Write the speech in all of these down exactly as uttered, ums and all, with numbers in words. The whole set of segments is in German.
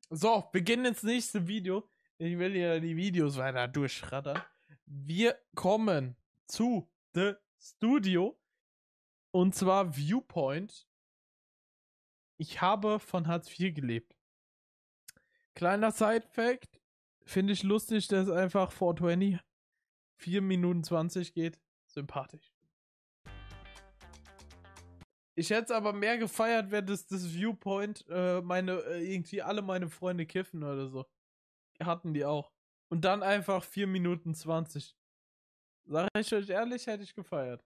So, beginnen ins nächste Video. Ich will hier die Videos weiter durchschrattern. Wir kommen zu The Studio. Und zwar Viewpoint. Ich habe von Hartz vier gelebt. Kleiner Side-Fact. Finde ich lustig, dass einfach vierhundertzwanzig vier Minuten zwanzig geht. Sympathisch. Ich hätte es aber mehr gefeiert, wenn das, das Viewpoint äh, meine, äh, irgendwie alle meine Freunde kiffen oder so. Hatten die auch. Und dann einfach vier Minuten zwanzig. Sag ich euch ehrlich, hätte ich gefeiert.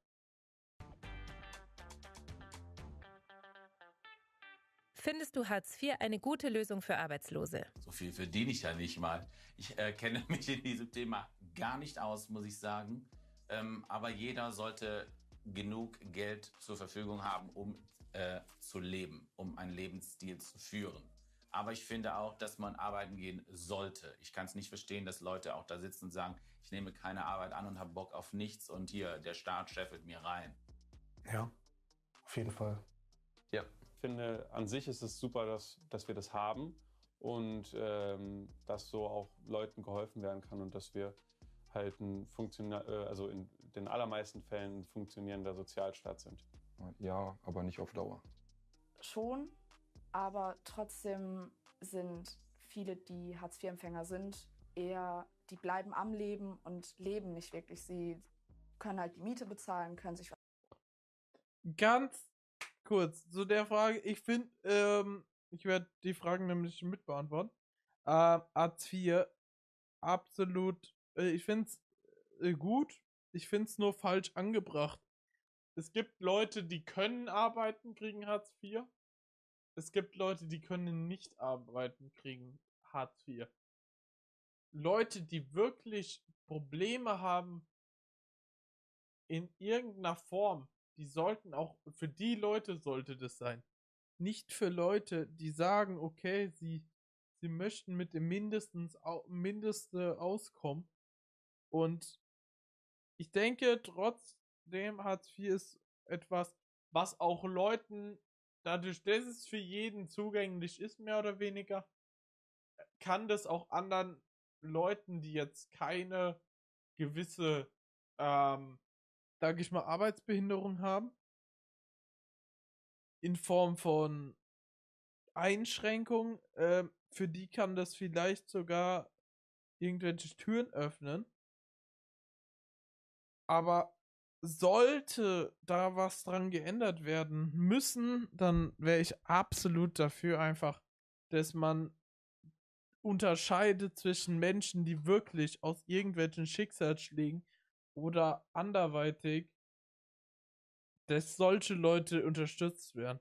Findest du Hartz vier eine gute Lösung für Arbeitslose? So viel verdiene ich ja nicht mal. Ich äh, kenne mich in diesem Thema gar nicht aus, muss ich sagen. Ähm, aber jeder sollte genug Geld zur Verfügung haben, um äh, zu leben, um einen Lebensstil zu führen. Aber ich finde auch, dass man arbeiten gehen sollte. Ich kann es nicht verstehen, dass Leute auch da sitzen und sagen, ich nehme keine Arbeit an und habe Bock auf nichts und hier, der Staat scheffelt mir rein. Ja, auf jeden Fall. Ja, ich finde, an sich ist es super, dass, dass wir das haben und ähm, dass so auch Leuten geholfen werden kann und dass wir halt ein funktionier äh, also in den allermeisten Fällen ein funktionierender Sozialstaat sind. Ja, aber nicht auf Dauer. Schon, aber trotzdem sind viele, die Hartz vier Empfänger sind, eher, die bleiben am Leben und leben nicht wirklich. Sie können halt die Miete bezahlen, können sich... Ganz kurz zu der Frage. Ich finde, ähm, ich werde die Fragen nämlich mitbeantworten. Äh, Hartz vier, absolut, äh, ich finde es äh, gut. Ich finde es nur falsch angebracht. Es gibt Leute, die können arbeiten, kriegen Hartz vier. Es gibt Leute, die können nicht arbeiten, kriegen Hartz vier. Leute, die wirklich Probleme haben in irgendeiner Form, die sollten auch, für die Leute sollte das sein. Nicht für Leute, die sagen, okay, sie, sie möchten mit dem mindestens Mindeste auskommen. Und ich denke, trotzdem Hartz vier ist etwas, was auch Leuten, dadurch, dass es für jeden zugänglich ist, mehr oder weniger, kann das auch anderen Leuten, die jetzt keine gewisse, ähm, sag ich mal, Arbeitsbehinderung haben, in Form von Einschränkungen, äh, für die kann das vielleicht sogar irgendwelche Türen öffnen. Aber sollte da was dran geändert werden müssen, dann wäre ich absolut dafür einfach, dass man unterscheidet zwischen Menschen, die wirklich aus irgendwelchen Schicksalsschlägen oder anderweitig, dass solche Leute unterstützt werden.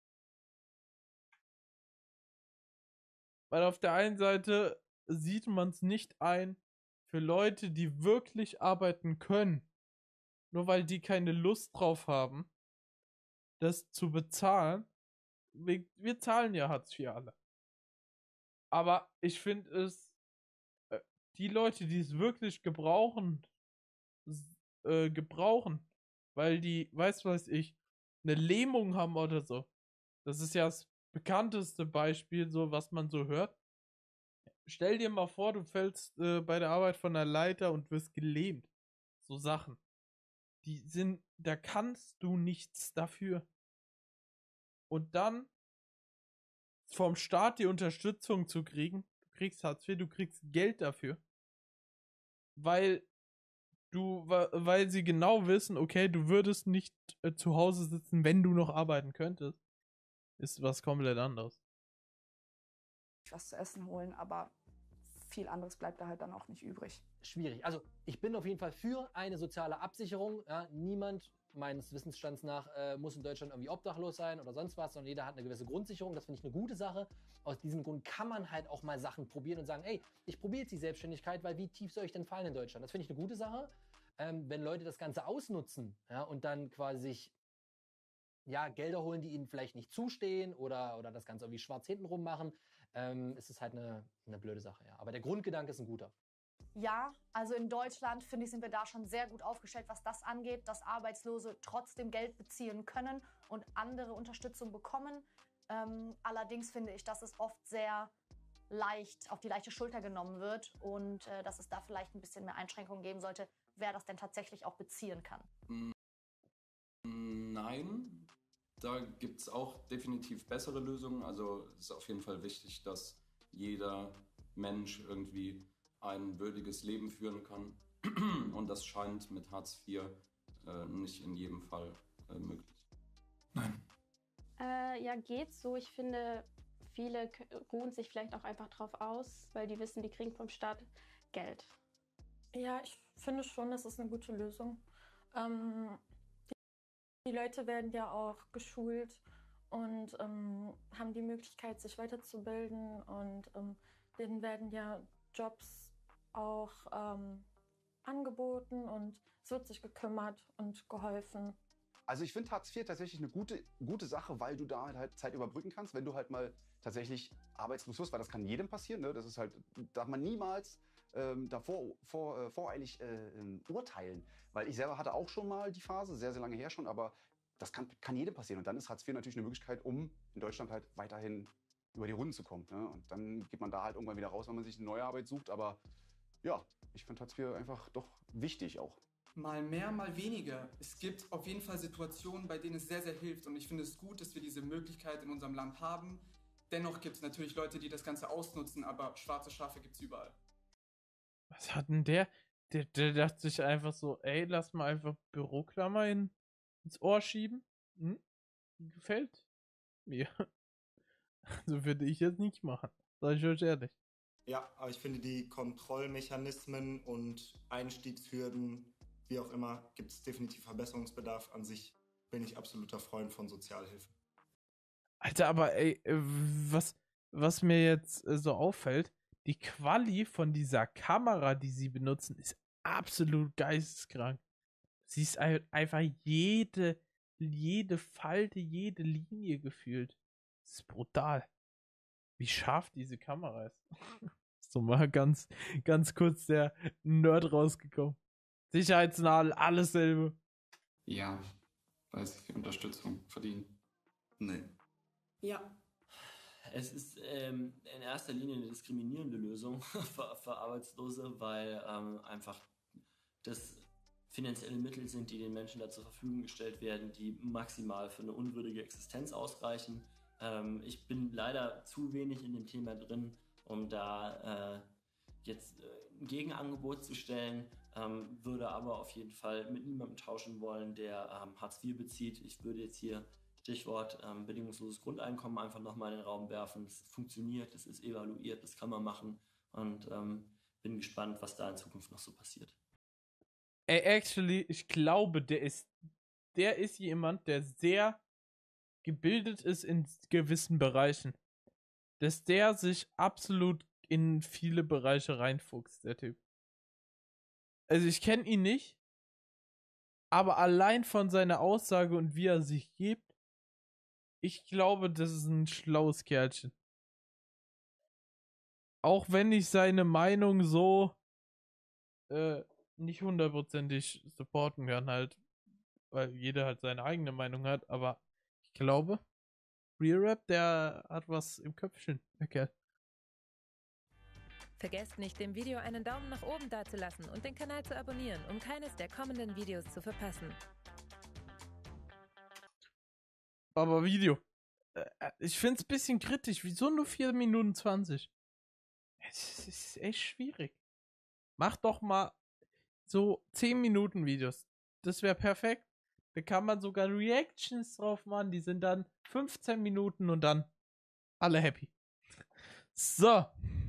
Weil auf der einen Seite sieht man es nicht ein, für Leute, die wirklich arbeiten können, nur weil die keine Lust drauf haben, das zu bezahlen. Wir, wir zahlen ja Hartz vier alle. Aber ich finde es, äh, die Leute, die es wirklich gebrauchen, äh, gebrauchen, weil die, weiß was ich, eine Lähmung haben oder so. Das ist ja das bekannteste Beispiel, so was man so hört. Stell dir mal vor, du fällst äh, bei der Arbeit von der Leiter und wirst gelähmt. So Sachen. Die sind, da kannst du nichts dafür. Und dann vom Staat die Unterstützung zu kriegen, du kriegst Hartz vier, du kriegst Geld dafür, weil du, weil sie genau wissen, okay, du würdest nicht äh, zu Hause sitzen, wenn du noch arbeiten könntest, ist was komplett anderes. was zu essen holen, aber viel anderes bleibt da halt dann auch nicht übrig. Schwierig. Also ich bin auf jeden Fall für eine soziale Absicherung. Ja, niemand meines Wissensstands nach äh, muss in Deutschland irgendwie obdachlos sein oder sonst was, sondern jeder hat eine gewisse Grundsicherung. Das finde ich eine gute Sache. Aus diesem Grund kann man halt auch mal Sachen probieren und sagen, ey, ich probiere jetzt die Selbstständigkeit, weil wie tief soll ich denn fallen in Deutschland? Das finde ich eine gute Sache. Ähm, wenn Leute das Ganze ausnutzen, ja, und dann quasi sich ja, Gelder holen, die ihnen vielleicht nicht zustehen oder, oder das Ganze irgendwie schwarz hintenrum machen, ähm, ist es halt eine, eine blöde Sache. Ja. Aber der Grundgedanke ist ein guter. Ja, also in Deutschland, finde ich, sind wir da schon sehr gut aufgestellt, was das angeht, dass Arbeitslose trotzdem Geld beziehen können und andere Unterstützung bekommen. Ähm, allerdings finde ich, dass es oft sehr leicht auf die leichte Schulter genommen wird und äh, dass es da vielleicht ein bisschen mehr Einschränkungen geben sollte, wer das denn tatsächlich auch beziehen kann. Nein, da gibt es auch definitiv bessere Lösungen. Also es ist auf jeden Fall wichtig, dass jeder Mensch irgendwie ein würdiges Leben führen kann. Und das scheint mit Hartz vier äh, nicht in jedem Fall äh, möglich. Nein. Äh, ja, geht so. Ich finde, viele k- ruhen sich vielleicht auch einfach drauf aus, weil die wissen, die kriegen vom Staat Geld. Ja, ich finde schon, das ist eine gute Lösung. Ähm, die, die Leute werden ja auch geschult und ähm, haben die Möglichkeit, sich weiterzubilden und ähm, denen werden ja Jobs auch ähm, angeboten und es wird sich gekümmert und geholfen. Also ich finde Hartz vier tatsächlich eine gute, gute Sache, weil du da halt Zeit überbrücken kannst, wenn du halt mal tatsächlich arbeitslos wirst, weil das kann jedem passieren. Ne? Das ist halt, darf man niemals ähm, davor vor, äh, voreilig äh, urteilen. Weil ich selber hatte auch schon mal die Phase, sehr, sehr lange her schon, aber das kann, kann jedem passieren. Und dann ist Hartz vier natürlich eine Möglichkeit, um in Deutschland halt weiterhin über die Runden zu kommen. Ne? Und dann geht man da halt irgendwann wieder raus, wenn man sich eine neue Arbeit sucht. Aber ja, ich finde Hartz vier einfach doch wichtig auch. Mal mehr, mal weniger. Es gibt auf jeden Fall Situationen, bei denen es sehr, sehr hilft. Und ich finde es gut, dass wir diese Möglichkeit in unserem Land haben. Dennoch gibt es natürlich Leute, die das Ganze ausnutzen, aber schwarze Schafe gibt es überall. Was hat denn der? der? Der dachte sich einfach so, ey, lass mal einfach Büroklammer in, ins Ohr schieben. Hm? Gefällt mir. Also würde ich jetzt nicht machen. Sag ich euch ehrlich. Ja, aber ich finde die Kontrollmechanismen und Einstiegshürden, wie auch immer, gibt es definitiv Verbesserungsbedarf. An sich bin ich absoluter Freund von Sozialhilfe. Alter, aber ey, was, was mir jetzt äh, so auffällt, die Quali von dieser Kamera, die sie benutzen, ist absolut geisteskrank. Sie ist ein, einfach jede, jede Falte, jede Linie gefühlt. Das ist brutal. Wie scharf diese Kamera ist. So mal ganz, ganz kurz der Nerd rausgekommen. Sicherheitsnadel, alles selbe. Ja, weiß ich, Unterstützung verdienen. Nee. Ja. Es ist ähm, in erster Linie eine diskriminierende Lösung für, für Arbeitslose, weil ähm, einfach das finanzielle Mittel sind, die den Menschen da zur Verfügung gestellt werden, die maximal für eine unwürdige Existenz ausreichen. Ähm, ich bin leider zu wenig in dem Thema drin, um da äh, jetzt äh, ein Gegenangebot zu stellen, ähm, würde aber auf jeden Fall mit niemandem tauschen wollen, der ähm, Hartz vier bezieht. Ich würde jetzt hier Stichwort ähm, bedingungsloses Grundeinkommen einfach nochmal in den Raum werfen. Es funktioniert, es ist evaluiert, das kann man machen und ähm, bin gespannt, was da in Zukunft noch so passiert. Ey, actually, ich glaube, der ist, der ist jemand, der sehr gebildet ist in gewissen Bereichen. Dass der sich absolut in viele Bereiche reinfuchst, der Typ. Also ich kenne ihn nicht, aber allein von seiner Aussage und wie er sich gibt, ich glaube, das ist ein schlaues Kerlchen. Auch wenn ich seine Meinung so äh, nicht hundertprozentig supporten kann, halt, weil jeder halt seine eigene Meinung hat, aber ich glaube, Real Rap, der hat was im Köpfchen, der Kerl. Vergesst nicht, dem Video einen Daumen nach oben dazulassen und den Kanal zu abonnieren, um keines der kommenden Videos zu verpassen. Aber Video. Äh, ich find's ein bisschen kritisch. Wieso nur vier Minuten zwanzig? Es ist echt schwierig. Mach doch mal so zehn Minuten Videos. Das wäre perfekt. Da kann man sogar Reactions drauf machen. Die sind dann fünfzehn Minuten und dann alle happy. So.